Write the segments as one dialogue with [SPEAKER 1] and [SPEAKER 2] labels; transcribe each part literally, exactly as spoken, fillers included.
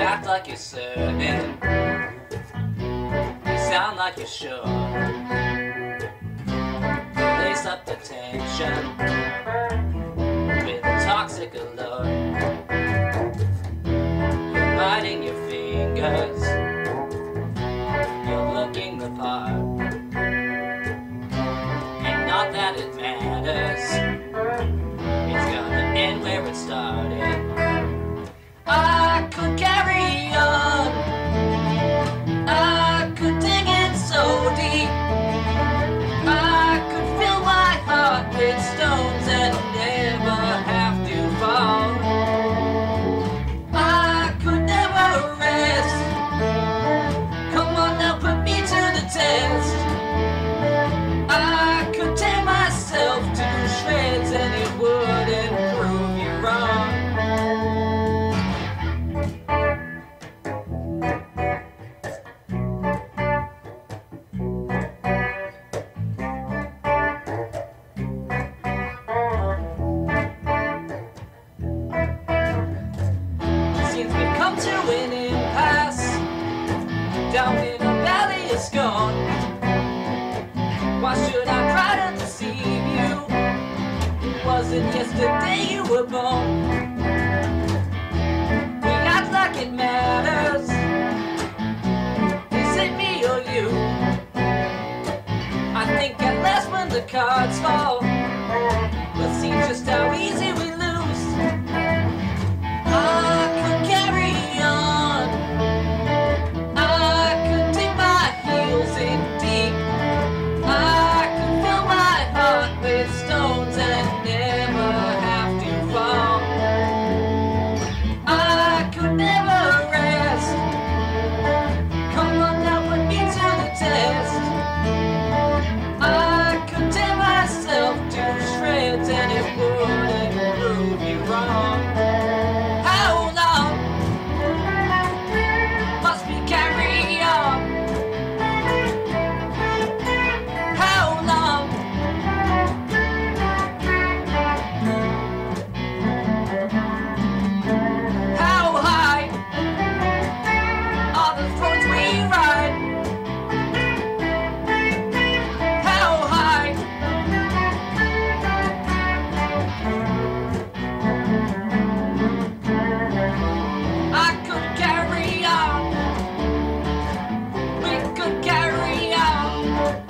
[SPEAKER 1] act like you're certain. You sound like you're sure. Lace up the tension with a toxic allure. You're biting your fingers. You're looking the part. And not that it matters. It's gonna end where it started. I could carry on. I could dig it so deep. I could fill my heart with stones and never have to fall. I could never rest. Come on now, put me to the test. I could tear myself to shreds and it wouldn't prove you wrong. Seems we've come to an impasse. Down in a valley of scorn. Why should I try to deceive you? It wasn't yesterday you were born. We act like it matters. Is it me or you? I think at last when the cards fall, we'll see just how easy we lose. I could carry on. I could dig my heels in deep. I could fill my heart with stones and never have to fall. I could never rest. Come on now, put me to the test. I could tear myself to shreds and it wouldn't prove you wrong. How long must we carry on? How long? How high are the thrones we ride? How high? I could carry on. We could carry on.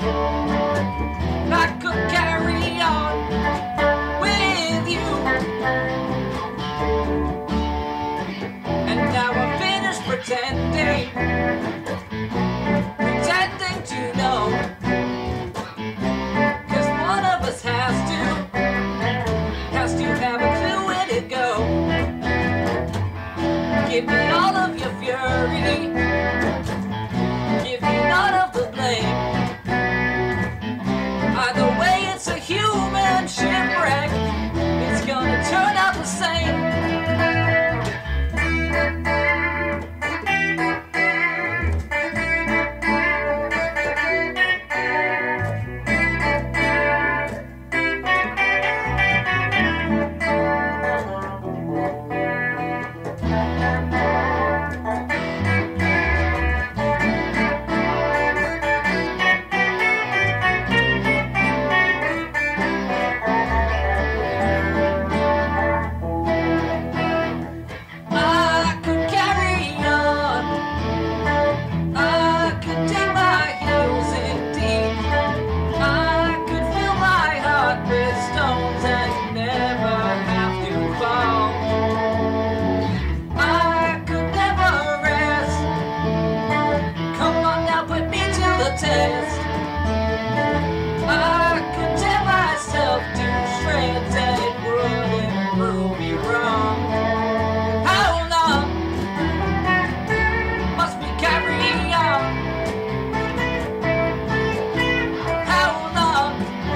[SPEAKER 1] I could carry on with you. And now I'm finished pretending, pretending to know. 'Cause one of us has to, has to have a clue where to go. Give me all of your fury. Give me none of the blame. Either way, it's a human shipwreck. It's gonna turn out the same. I could carry on. I could dig my heels in deep. I could fill my heart with stones and never have to fall. I could never rest. Come on now, put me to the test. I could tear myself to shreds and it wouldn't prove me wrong. How long must we carry on? How long?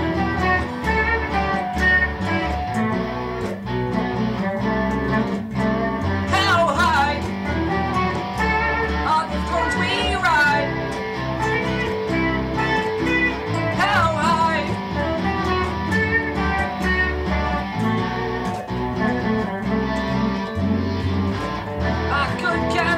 [SPEAKER 1] How high are the thrones we ride? How high? I could carry